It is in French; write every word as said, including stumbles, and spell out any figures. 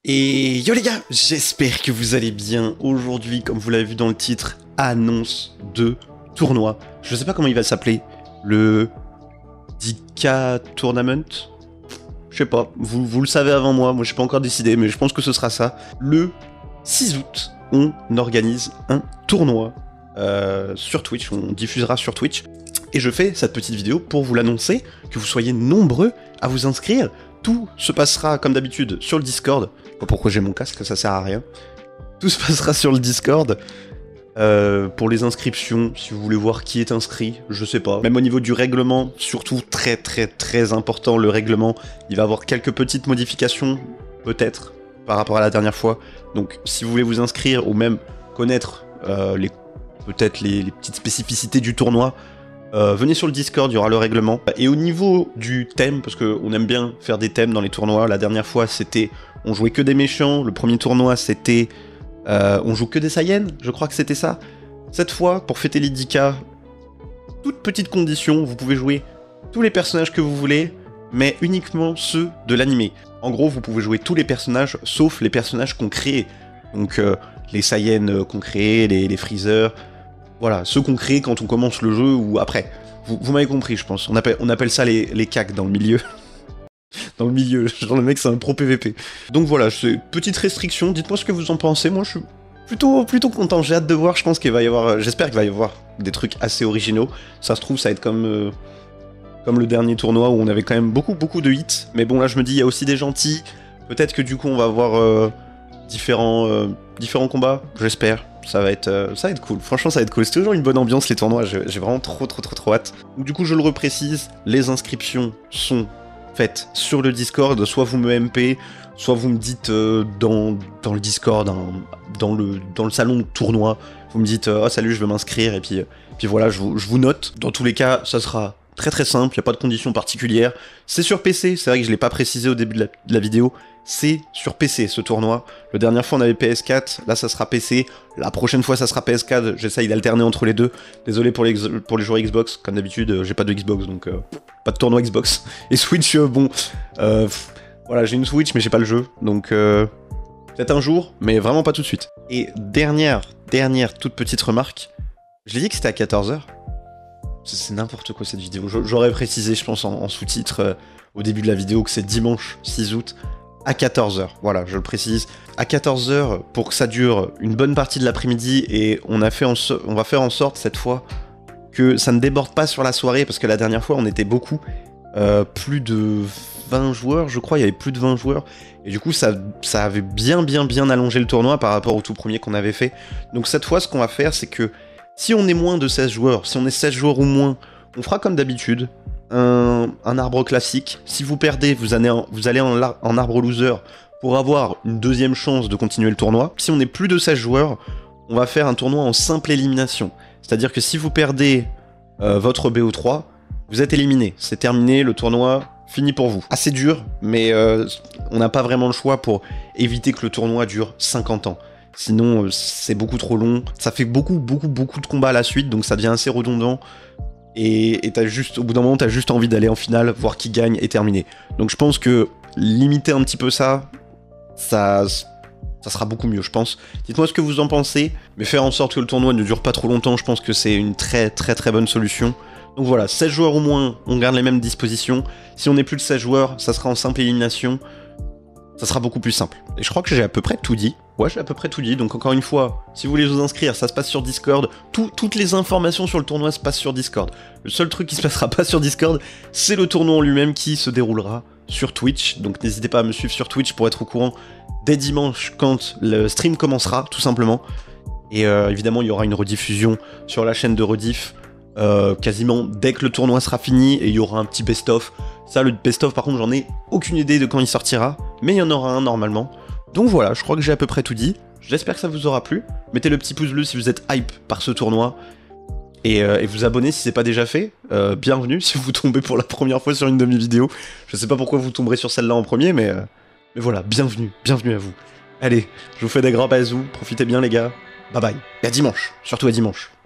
Et yo les gars, j'espère que vous allez bien. Aujourd'hui, comme vous l'avez vu dans le titre, annonce de tournoi. Je sais pas comment il va s'appeler. Le dix K Tournament. Je sais pas, vous, vous le savez avant moi, moi j'ai pas encore décidé, mais je pense que ce sera ça. Le six août, on organise un tournoi euh, sur Twitch, on diffusera sur Twitch. Et je fais cette petite vidéo pour vous l'annoncer, que vous soyez nombreux à vous inscrire. Tout se passera comme d'habitude sur le Discord. Pas pourquoi j'ai mon casque, ça sert à rien. Tout se passera sur le Discord. Euh, pour les inscriptions, si vous voulez voir qui est inscrit, je sais pas. Même au niveau du règlement, surtout très très très important, le règlement, il va avoir quelques petites modifications, peut-être, par rapport à la dernière fois. Donc si vous voulez vous inscrire ou même connaître euh, les peut-être les, les petites spécificités du tournoi, Euh, venez sur le Discord, il y aura le règlement. Et au niveau du thème, parce qu'on aime bien faire des thèmes dans les tournois, la dernière fois c'était on jouait que des méchants, le premier tournoi c'était euh, on joue que des Saiyans, je crois que c'était ça. Cette fois, pour fêter les dix K, toute petite condition, vous pouvez jouer tous les personnages que vous voulez, mais uniquement ceux de l'animé. En gros, vous pouvez jouer tous les personnages, sauf les personnages qu'on crée. Donc euh, les Saiyans euh, qu'on crée, les, les Freezer... Voilà, ceux qu'on crée quand on commence le jeu ou après. Vous, vous m'avez compris, je pense. On appelle, on appelle ça les, les cacs dans le milieu. Dans le milieu, genre le mec c'est un pro P V P. Donc voilà, c'est petite restriction, dites-moi ce que vous en pensez. Moi je suis plutôt, plutôt content, j'ai hâte de voir. Je pense qu'il va y avoir, j'espère qu'il va y avoir des trucs assez originaux. Ça se trouve, ça va être comme, euh, comme le dernier tournoi où on avait quand même beaucoup, beaucoup de hits. Mais bon, là je me dis, il y a aussi des gentils. Peut-être que du coup on va avoir euh, différents, euh, différents combats, j'espère. Ça va être, euh, ça va être cool, franchement ça va être cool, c'est toujours une bonne ambiance les tournois, j'ai vraiment trop trop trop trop hâte. Donc, du coup je le reprécise, les inscriptions sont faites sur le Discord, soit vous me M P, soit vous me dites euh, dans, dans le Discord, hein, dans, le, dans le salon de tournoi, vous me dites euh, « Oh salut, je veux m'inscrire » et puis, puis voilà, je vous, je vous note. Dans tous les cas, ça sera très très simple, il n'y a pas de conditions particulières. C'est sur P C, c'est vrai que je ne l'ai pas précisé au début de la, de la vidéo, c'est sur P C ce tournoi. La dernière fois on avait P S quatre, là ça sera P C. La prochaine fois ça sera P S quatre, j'essaye d'alterner entre les deux. Désolé pour les, pour les joueurs Xbox, comme d'habitude j'ai pas de Xbox donc euh, pas de tournoi Xbox. Et Switch, euh, bon, euh, voilà j'ai une Switch mais j'ai pas le jeu, donc euh, peut-être un jour, mais vraiment pas tout de suite. Et dernière, dernière toute petite remarque, je l'ai dit que c'était à quatorze heures. C'est n'importe quoi cette vidéo, j'aurais précisé je pense en, en sous-titre euh, au début de la vidéo que c'est dimanche six août. À quatorze heures, voilà, je le précise. À quatorze heures, pour que ça dure une bonne partie de l'après-midi, et on, a fait en so on va faire en sorte, cette fois, que ça ne déborde pas sur la soirée, parce que la dernière fois, on était beaucoup. Euh, plus de vingt joueurs, je crois, il y avait plus de vingt joueurs. Et du coup, ça, ça avait bien, bien, bien allongé le tournoi par rapport au tout premier qu'on avait fait. Donc cette fois, ce qu'on va faire, c'est que si on est moins de seize joueurs, si on est seize joueurs ou moins, on fera comme d'habitude. Un, un arbre classique. Si vous perdez, vous allez, en, vous allez en, en arbre loser pour avoir une deuxième chance de continuer le tournoi. Si on est plus de seize joueurs, on va faire un tournoi en simple élimination. C'est-à-dire que si vous perdez euh, votre B O trois, vous êtes éliminé. C'est terminé, le tournoi fini pour vous. Assez dur, mais euh, on n'a pas vraiment le choix pour éviter que le tournoi dure cinquante ans. Sinon, euh, c'est beaucoup trop long. Ça fait beaucoup, beaucoup, beaucoup de combats à la suite, donc ça devient assez redondant. Et, et t'as juste, au bout d'un moment, t'as juste envie d'aller en finale, voir qui gagne et terminer. Donc je pense que limiter un petit peu ça, ça, ça sera beaucoup mieux, je pense. Dites-moi ce que vous en pensez, mais faire en sorte que le tournoi ne dure pas trop longtemps, je pense que c'est une très très très bonne solution. Donc voilà, seize joueurs au moins, on garde les mêmes dispositions. Si on est plus de seize joueurs, ça sera en simple élimination. Ça sera beaucoup plus simple. Et je crois que j'ai à peu près tout dit. Ouais, j'ai à peu près tout dit. Donc encore une fois, si vous voulez vous inscrire, ça se passe sur Discord. Tout, toutes les informations sur le tournoi se passent sur Discord. Le seul truc qui se passera pas sur Discord, c'est le tournoi en lui-même qui se déroulera sur Twitch. Donc n'hésitez pas à me suivre sur Twitch pour être au courant dès dimanche quand le stream commencera, tout simplement. Et euh, évidemment, il y aura une rediffusion sur la chaîne de rediff. Euh, quasiment dès que le tournoi sera fini, et il y aura un petit best-of. Ça, le best-of, par contre, j'en ai aucune idée de quand il sortira, mais il y en aura un normalement. Donc voilà, je crois que j'ai à peu près tout dit. J'espère que ça vous aura plu. Mettez le petit pouce bleu si vous êtes hype par ce tournoi. Et, euh, et vous abonnez si c'est pas déjà fait. Euh, bienvenue si vous tombez pour la première fois sur une de mes vidéos. Je sais pas pourquoi vous tomberez sur celle-là en premier, mais, euh, mais voilà, bienvenue, bienvenue à vous. Allez, je vous fais des grands bisous, profitez bien les gars. Bye bye, et à dimanche, surtout à dimanche.